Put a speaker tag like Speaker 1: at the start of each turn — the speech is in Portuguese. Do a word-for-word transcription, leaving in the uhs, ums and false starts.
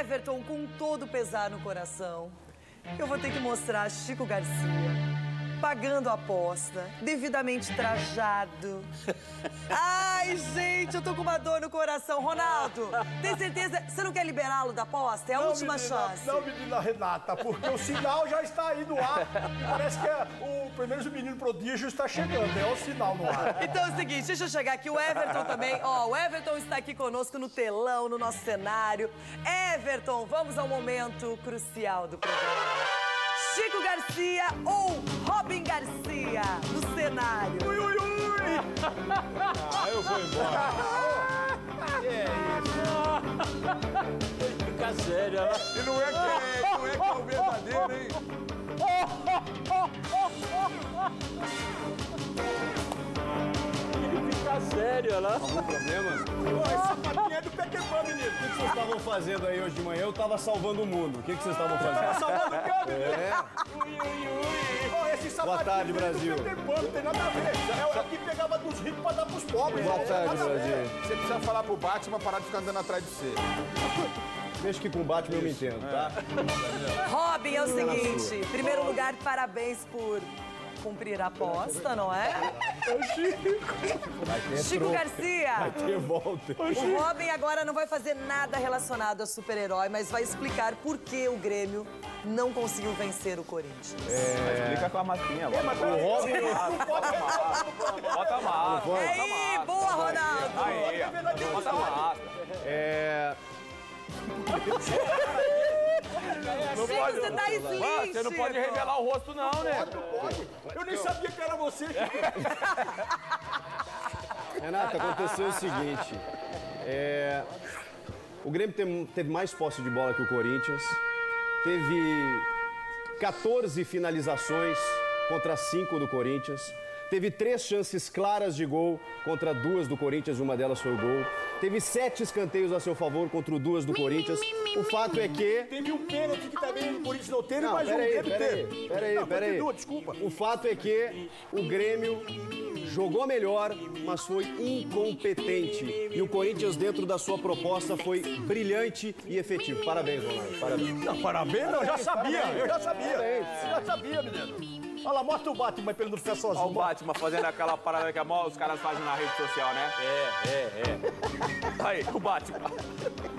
Speaker 1: Everton, com todo o pesar no coração, eu vou ter que mostrar Chico Garcia pagando a aposta, devidamente trajado. Ai, gente, eu tô com uma dor no coração. Ronaldo, tem certeza? Você não quer liberá-lo da aposta? É a
Speaker 2: não,
Speaker 1: última
Speaker 2: menina,
Speaker 1: chance.
Speaker 2: Não, menina Renata, porque o sinal já está aí no ar. E parece que é o, pelo menos o menino prodígio está chegando. É o sinal no ar.
Speaker 1: Então é o seguinte, deixa eu chegar aqui. O Everton também. Ó, o Everton está aqui conosco no telão, no nosso cenário. Everton, vamos ao momento crucial do programa. Chico Garcia ou Robin Garcia no cenário?
Speaker 2: Ui, ui, ui!
Speaker 3: Ah, eu vou embora. Que é isso? Fica sério, né?
Speaker 4: E não é que é, não é que é o verdadeiro, hein?
Speaker 3: Fica sério, né?
Speaker 5: Algum problema?
Speaker 2: Pô, esse sapatinho é do Pequepã, menino.
Speaker 5: O que vocês estavam fazendo aí hoje de manhã? Eu tava salvando o mundo. O que que vocês estavam
Speaker 2: Tava
Speaker 5: fazendo?
Speaker 2: salvando o quê, menino?
Speaker 5: É.
Speaker 2: Ui, ui, ui. Pô, esse sapatinho
Speaker 5: Boa tarde,
Speaker 2: é do
Speaker 5: Brasil.
Speaker 2: Pequepã, não tem nada a ver. É o que pegava dos ricos pra dar pros pobres.
Speaker 5: Boa
Speaker 2: Não tem
Speaker 5: tarde,
Speaker 2: nada a ver.
Speaker 5: Brasil.
Speaker 4: Você precisa falar pro Batman parar de ficar andando atrás de você.
Speaker 5: Deixa que com o Batman eu me entendo, tá?
Speaker 1: Robin, é o seguinte. Primeiro lugar, parabéns por cumprir a aposta, não é? Chico Garcia.
Speaker 5: Vai ter volta.
Speaker 1: O Robin agora não vai fazer nada relacionado a super-herói, mas vai explicar por que o Grêmio não conseguiu vencer o Corinthians.
Speaker 3: Explica com a masquinha,
Speaker 2: É, mas
Speaker 5: O Robin...
Speaker 2: não pode
Speaker 3: Bota a máscara.
Speaker 1: É aí, boa, Ronaldo.
Speaker 3: Aí, ó. Bota a máscara.
Speaker 5: É...
Speaker 1: Chico, você tá slim,
Speaker 3: Ah, você não pode
Speaker 1: Chico.
Speaker 3: revelar o rosto, não, né?
Speaker 2: Eu nem sabia que era você, Chico.
Speaker 5: Renata, aconteceu o seguinte. É... O Grêmio tem- teve mais posse de bola que o Corinthians. Teve quatorze finalizações contra cinco do Corinthians. Teve três chances claras de gol contra duas do Corinthians, uma delas foi o gol. Teve sete escanteios a seu favor contra duas do Corinthians. O fato é que...
Speaker 2: Teve um pênalti que também o Corinthians não teve,
Speaker 5: Não,
Speaker 2: mas o
Speaker 5: peraí,
Speaker 2: Grêmio
Speaker 5: peraí,
Speaker 2: teve.
Speaker 5: peraí,
Speaker 2: Não,
Speaker 5: peraí.
Speaker 2: continua, desculpa.
Speaker 5: O fato é que o Grêmio jogou melhor, mas foi incompetente. E o Corinthians, dentro da sua proposta, foi brilhante e efetivo. Parabéns, Ronaldo. Parabéns.
Speaker 2: Não, parabéns, não, eu já sabia, eu já sabia.
Speaker 5: Parabéns.
Speaker 2: Eu já sabia, menino. Olha lá, mostra o Batman pra ele não ficar
Speaker 3: Olha o
Speaker 2: sozinho.
Speaker 3: Batman fazendo aquela parada que a mó- os caras fazem na rede social, né? É, é, é. Aí, o Batman.